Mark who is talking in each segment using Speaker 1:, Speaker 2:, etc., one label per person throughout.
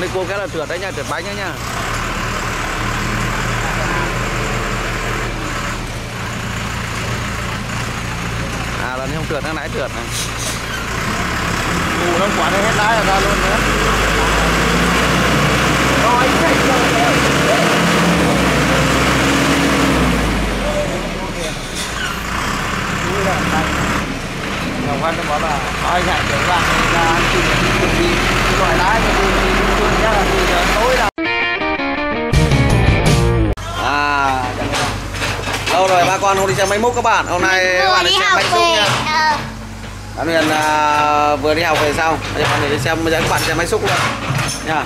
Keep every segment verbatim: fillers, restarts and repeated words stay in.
Speaker 1: đi cua cái là trượt đấy nha, trượt bánh đấy nha. À lần không trượt, nó nãy trượt này.
Speaker 2: Ủa nó quả nó hết lái là ra luôn nữa. Rồi chạy rồi. Đồng Văn nó bảo là thôi chạy trở lại là chỉ đi loại lái thì đi chắc là đi tối đâu.
Speaker 1: À lâu rồi ba con không đi xem máy múc các bạn. Hôm nay các bạn đi xem máy xúc nha. Bạn Huyền à, vừa đi học về xong, bây giờ bạn đi xem, bây giờ các bạn xem máy xúc luôn nha.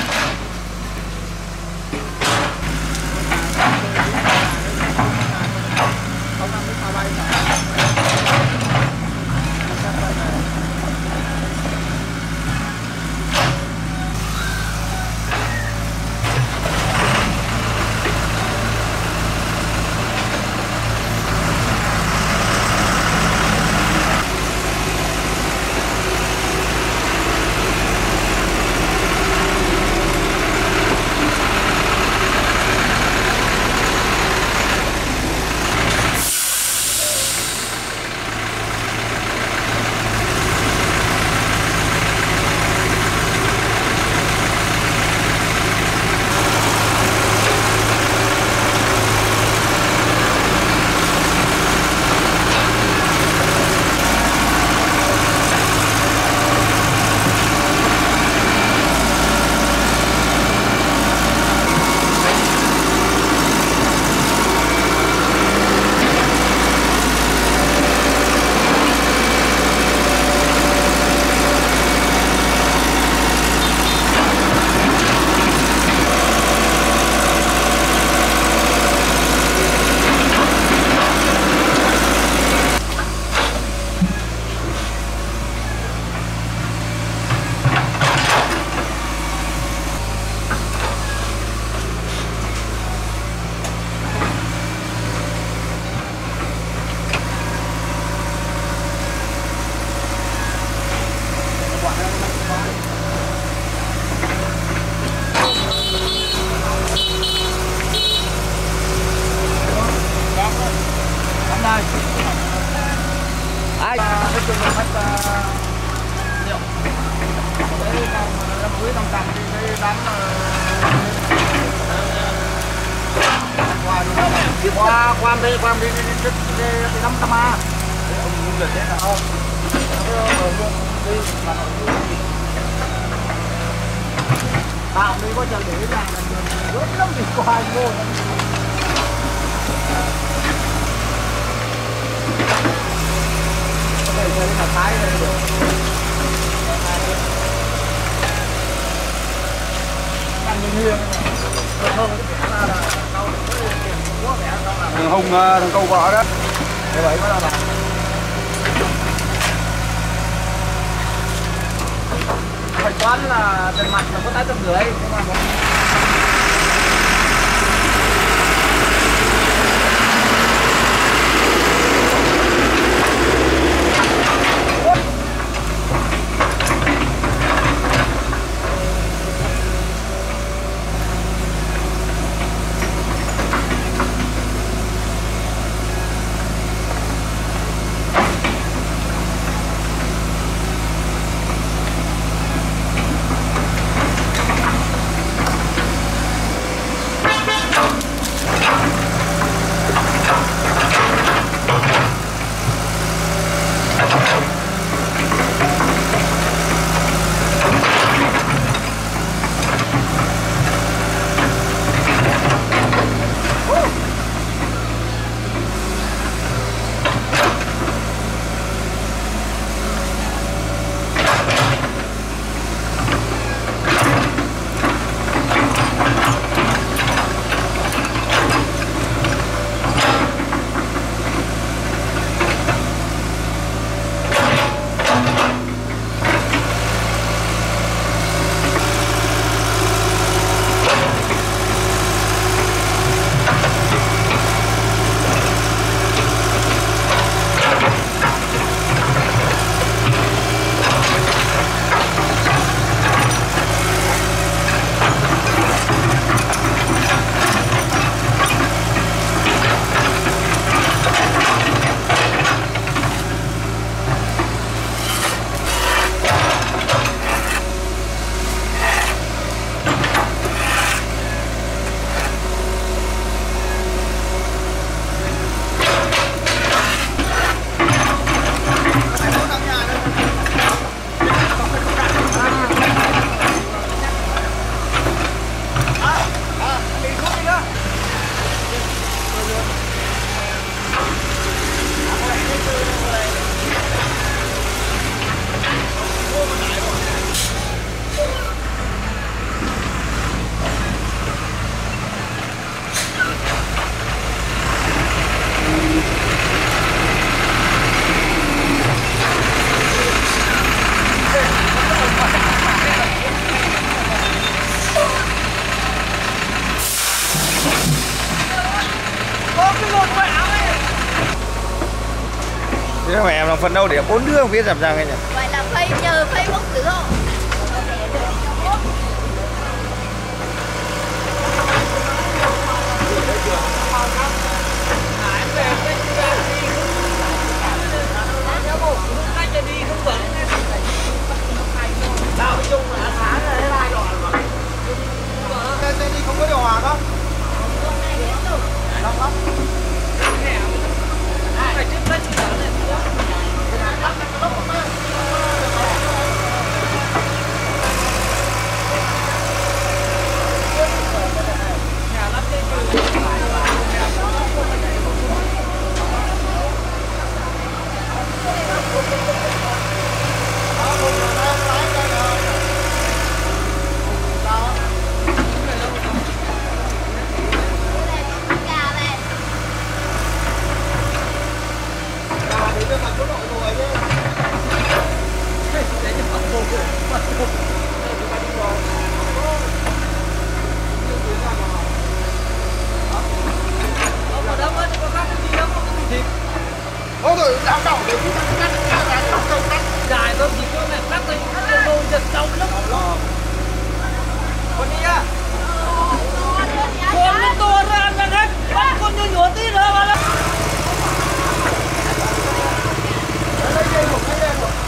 Speaker 1: Ai? Nói chung là khách nhiều. Đấy, năm cuối năm tầm thì cái đánh qua qua đi qua đi đi đi đi năm trăm a. Ông muốn được thế là không? Đi mà tạm đi có chờ để là rớt lắm thì qua anh vô. Đây là thái đây rồi. Thằng Hùng, thằng câu vợ đó. Để vậy mới là bạn. Phải toán là tiền mặt là có tám trăm rưỡi nhưng mà
Speaker 2: Thế mà em làm phần đâu để bốn đứa viết dập ra cái nhỉ?
Speaker 3: Vậy là phải nhờ Facebook được không?
Speaker 2: Không có điều hòa không? Lắm lắm. Ôi rồi đào đầu để chúng ta cắt cắt cắt cắt cắt dài thôi thì cho mẹ cắt lên cắt đôi giật sâu lắm. Con đi à? Con nó to ra ăn ra hết. Bắt con nhỏ nhỏ tí nữa mà. Lấy dây một cái dây một.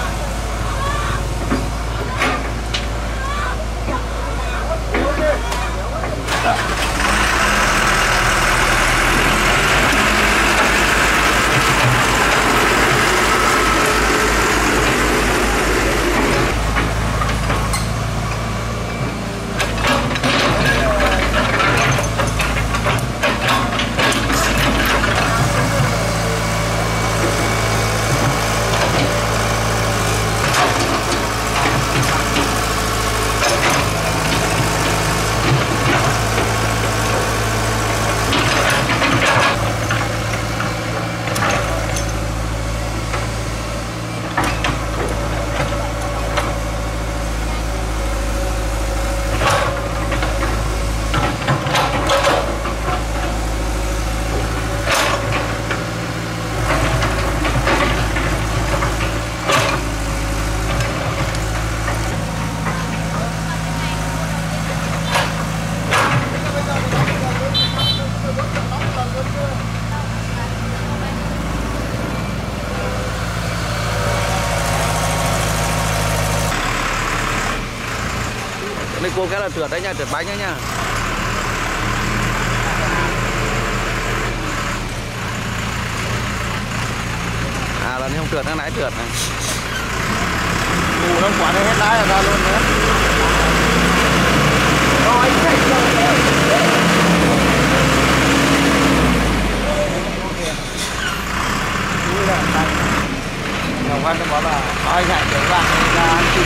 Speaker 1: Đây cô cái là trượt đấy nha, trượt bánh đấy nha. À lần này không trượt, nó nãy trượt này.
Speaker 2: Ủa nó quả nó hết lái là ra luôn nữa. Rồi chạy rồi. Ui là thằng Ngọc Anh nó bảo là nói chạy trở lại ra ăn